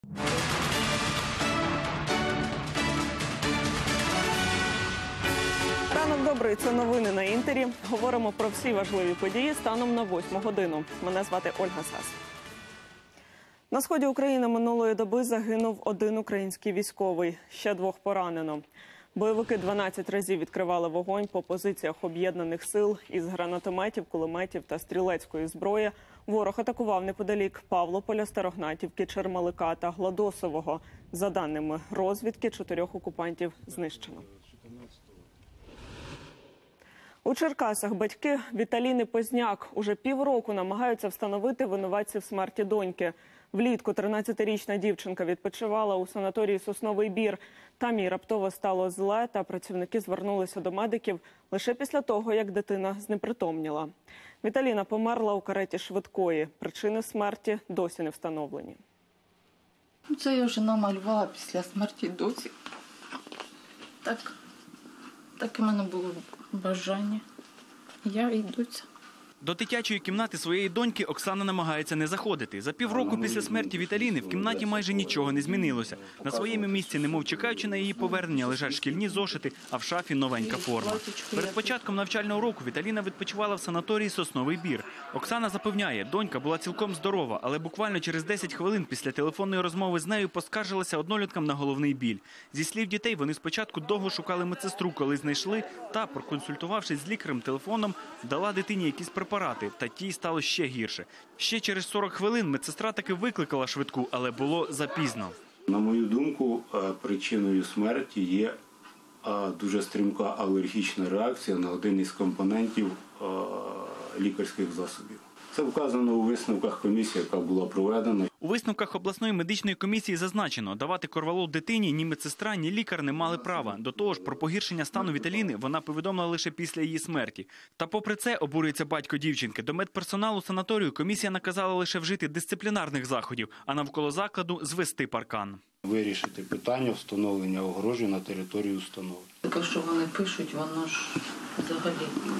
Ранок добрий, це новини на Інтері. Говоримо про всі важливі події станом на 8 годину. Мене звати Ольга Сас. На сході України минулої доби загинув один український військовий, ще 2 поранено. Бойовики 12 разів відкривали вогонь по позиціях об'єднаних сил із гранатометів, кулеметів та стрілецької зброї. Ворог атакував неподалік Павлополя, Старогнатівки, Чермалика та Гладосового. За даними розвідки, 4 окупантів знищено. У Черкасах батьки Віталіни Позняк уже півроку намагаються встановити винуватців смерті доньки. Влітку 13-річна дівчинка відпочивала у санаторії «Сосновий Бір». Там їй раптово стало зле, та працівники звернулися до медиків лише після того, як дитина знепритомніла. Віталіна померла у кареті швидкої. Причини смерті досі не встановлені. Це я вже намалювала після смерті досі. Так у мене було бажання. Я і доця. До дитячої кімнати своєї доньки Оксана намагається не заходити. За півроку після смерті Віталіни в кімнаті майже нічого не змінилося. На своєму місці, немов чекаючи на її повернення, лежать шкільні зошити, а в шафі новенька форма. Перед початком навчального року Віталіна відпочивала в санаторії «Сосновий Бір». Оксана запевняє, донька була цілком здорова, але буквально через 10 хвилин після телефонної розмови з нею поскаржилася одноліткам на головний біль. Зі слів дітей, вони спочатку довго шукали медсестру, коли знайшли, та, проконсультувавшись з лікарем телефоном, дала дитині якісь препарати, та тій стало ще гірше. Ще через 40 хвилин медсестра таки викликала швидку, але було запізно. На мою думку, причиною смерті є дуже стрімка алергічна реакція на один із компонентів лікарських засобів. Це вказано у висновках комісії, яка була проведена. У висновках обласної медичної комісії зазначено, давати корвалол дитині ні медсестра, ні лікар не мали права. До того ж, про погіршення стану Віталіни вона повідомила лише після її смерті. Та попри це, обурюється батько дівчинки, до медперсоналу санаторію комісія наказала лише вжити дисциплінарних заходів, а навколо закладу звести паркан. Вирішити питання встановлення огорожі на території установи. Те, що вони пишуть, воно ж взагалі...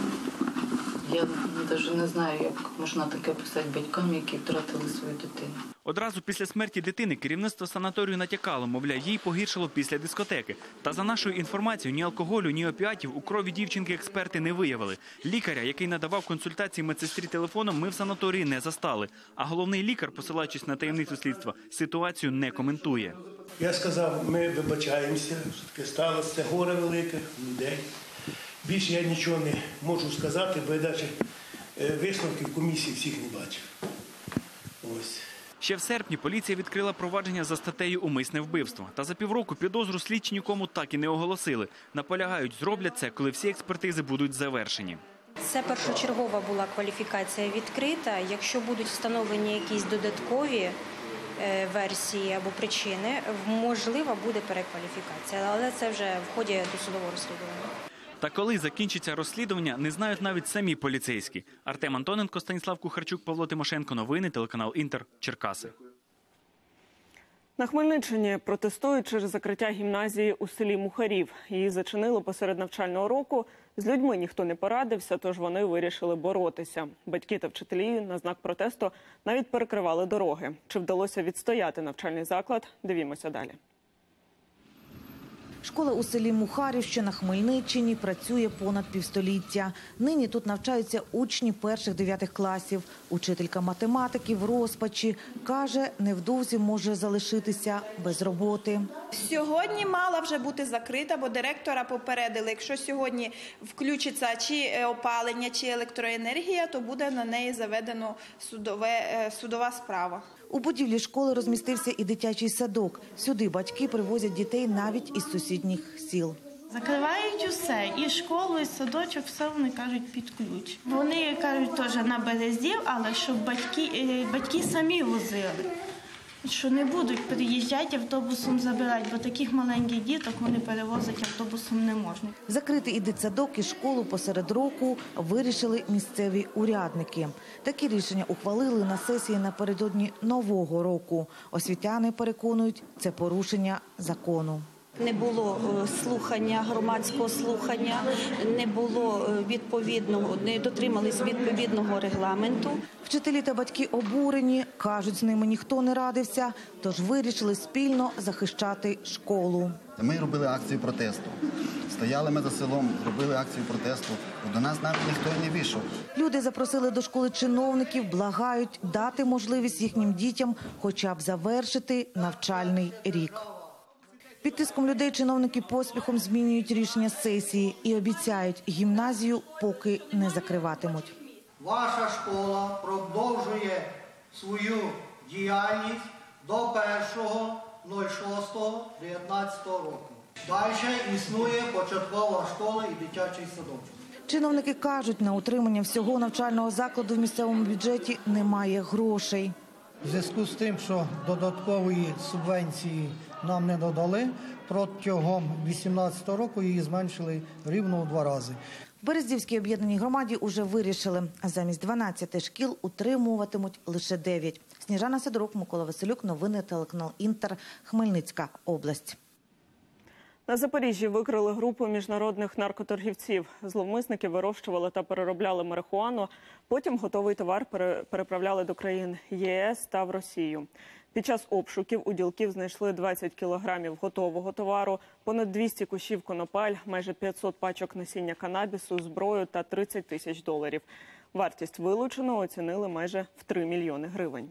Я навіть не знаю, як можна таке писати батькам, які втратили свою дитину. Одразу після смерті дитини керівництво санаторію натякало, мовляв, їй погіршило після дискотеки. Та за нашою інформацією, ні алкоголю, ні опіатів у крові дівчинки експерти не виявили. Лікаря, який надавав консультації медсестрі телефоном, ми в санаторії не застали. А головний лікар, посилаючись на таємницю слідства, ситуацію не коментує. Я сказав, ми вибачаємося, що таке сталося, це горе велике людей. Більше я нічого не можу сказати, бо я навіть висновків комісії всіх не бачив. Ось. Ще в серпні поліція відкрила провадження за статтею «Умисне вбивство». Та за півроку підозру слідчі нікому так і не оголосили. Наполягають, зроблять це, коли всі експертизи будуть завершені. Це першочергова була кваліфікація відкрита. Якщо будуть встановлені якісь додаткові версії або причини, можлива буде перекваліфікація, але це вже в ході досудового розслідування. Та коли закінчиться розслідування, не знають навіть самі поліцейські. Артем Антоненко, Станіслав Кухарчук, Павло Тимошенко. Новини, телеканал «Інтер», Черкаси. На Хмельниччині протестують через закриття гімназії у селі Мухарів. Її зачинили посеред навчального року. З людьми ніхто не порадився, тож вони вирішили боротися. Батьки та вчителі на знак протесту навіть перекривали дороги. Чи вдалося відстояти навчальний заклад? Дивімося далі. Школа у селі Мухарів, що на Хмельниччині, працює понад півстоліття. Нині тут навчаються учні перших-9 класів. Учителька математики в розпачі. Каже, невдовзі може залишитися без роботи. Сьогодні мала вже бути закрита, бо директора попередили, якщо сьогодні включиться чи опалення, чи електроенергія, то буде на неї заведено судова справа. У будівлі школи розмістився і дитячий садок. Сюди батьки привозять дітей навіть із сусідніх сіл. Закривають усе, і школу, і садочок, все вони кажуть під ключ. Вони кажуть теж на березі, але щоб батьки самі возили. Що не будуть приїжджати автобусом забирати, бо таких маленьких діток вони перевозити автобусом не можна. Закрити і дитсадок, і школу посеред року вирішили місцеві урядники. Такі рішення ухвалили на сесії напередодні Нового року. Освітяни переконують, це порушення закону. Не було слухання, громадського слухання, не було відповідного, не дотримались відповідного регламенту. Вчителі та батьки обурені, кажуть, з ними ніхто не радився, тож вирішили спільно захищати школу. Ми робили акцію протесту. Стояли ми за селом, робили акцію протесту. До нас навіть ніхто не вийшов. Люди запросили до школи чиновників, благають дати можливість їхнім дітям хоча б завершити навчальний рік. Під тиском людей чиновники поспіхом змінюють рішення сесії і обіцяють, гімназію поки не закриватимуть. Ваша школа продовжує свою діяльність до 1.06.19 року. Далі існує початкова школа і дитячий садочок. Чиновники кажуть, на утримання всього навчального закладу в місцевому бюджеті немає грошей. В зв'язку з тим, що додаткової субвенції нам не додали, протягом 2018 року її зменшили рівно у 2 рази. В Берездівській об'єднаній громаді уже вирішили, замість 12 шкіл утримуватимуть лише 9. Сніжана Сидорук, Микола Василюк, новини телеканал Інтер, Хмельницька область. На Запоріжжі викрили групу міжнародних наркоторгівців. Зловмисники вирощували та переробляли марихуану, потім готовий товар переправляли до країн ЄС та в Росію. Під час обшуків у ділків знайшли 20 кілограмів готового товару, понад 200 кущів конопель, майже 500 пачок насіння канабісу, зброю та $30 тисяч. Вартість вилученого оцінили майже в 3 мільйони гривень.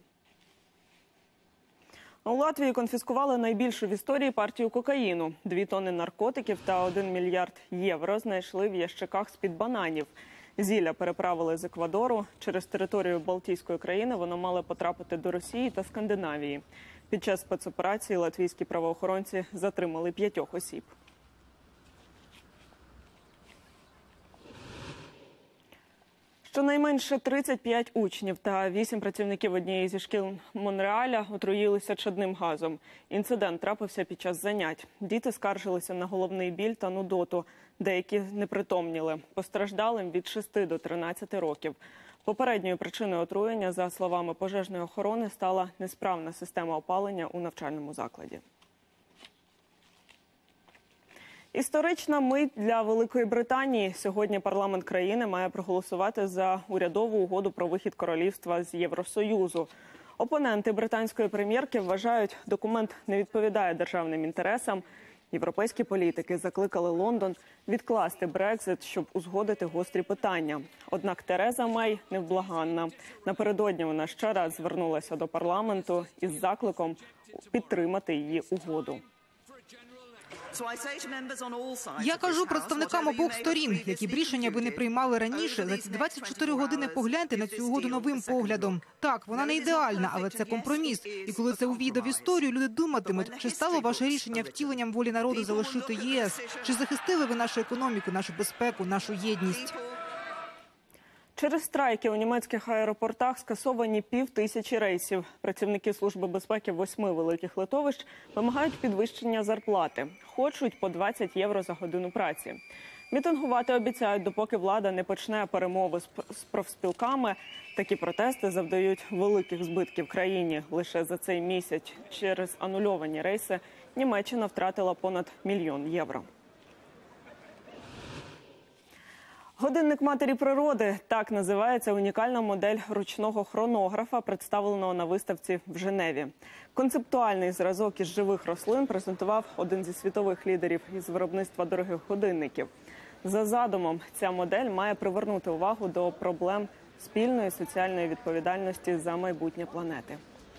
У Латвії конфіскували найбільшу в історії партію кокаїну. 2 тонни наркотиків та 1 мільярд євро знайшли в ящиках з-під бананів. Зілля переправили з Еквадору. Через територію Балтійської країни воно мало потрапити до Росії та Скандинавії. Під час спецоперації латвійські правоохоронці затримали 5 осіб. Щонайменше 35 учнів та 8 працівників однієї зі шкіл Монреаля отруїлися чадним газом. Інцидент трапився під час занять. Діти скаржилися на головний біль та нудоту. Деякі непритомніли. Постраждалим від 6 до 13 років. Попередньою причиною отруєння, за словами пожежної охорони, стала несправна система опалення у навчальному закладі. Історична мить для Великої Британії. Сьогодні парламент країни має проголосувати за урядову угоду про вихід королівства з Євросоюзу. Опоненти британської прем'єрки вважають, документ не відповідає державним інтересам. Європейські політики закликали Лондон відкласти Брекзит, щоб узгодити гострі питання. Однак Тереза Мей невблаганна. Напередодні вона ще раз звернулася до парламенту із закликом підтримати її угоду. Я кажу представникам обох сторін, які б рішення би не приймали раніше, за ці 24 години погляньте на цю угоду новим поглядом. Так, вона не ідеальна, але це компроміс. І коли це увійде в історію, люди думатимуть, чи стало ваше рішення втіленням волі народу залишити ЄС, чи захистили ви нашу економіку, нашу безпеку, нашу єдність. Через страйки у німецьких аеропортах скасовані 5000 рейсів. Працівники Служби безпеки 8 великих литовищ вимагають підвищення зарплати. Хочуть по 20 євро за годину праці. Мітингувати обіцяють, допоки влада не почне перемови з профспілками. Такі протести завдають великих збитків країні. Лише за цей місяць через анульовані рейси Німеччина втратила понад 1 мільйон євро. Годинник матері природи – так називається унікальна модель ручного хронографа, представленого на виставці в Женеві. Концептуальний зразок із живих рослин презентував один зі світових лідерів із виробництва дорогих годинників. За задумом, ця модель має привернути увагу до проблем спільної соціальної відповідальності за майбутнє планети.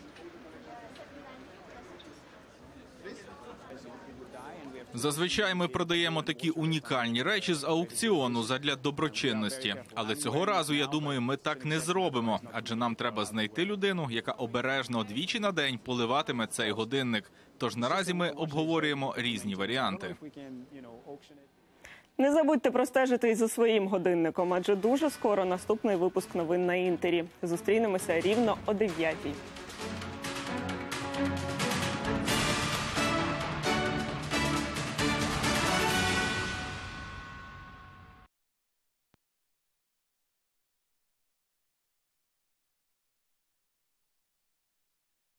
Зазвичай ми продаємо такі унікальні речі з аукціону задля доброчинності. Але цього разу, я думаю, ми так не зробимо. Адже нам треба знайти людину, яка обережно двічі на день поливатиме цей годинник. Тож наразі ми обговорюємо різні варіанти. Не забудьте простежити і за своїм годинником, адже дуже скоро наступний випуск новин на Інтері. Зустрінемося рівно о 9:00.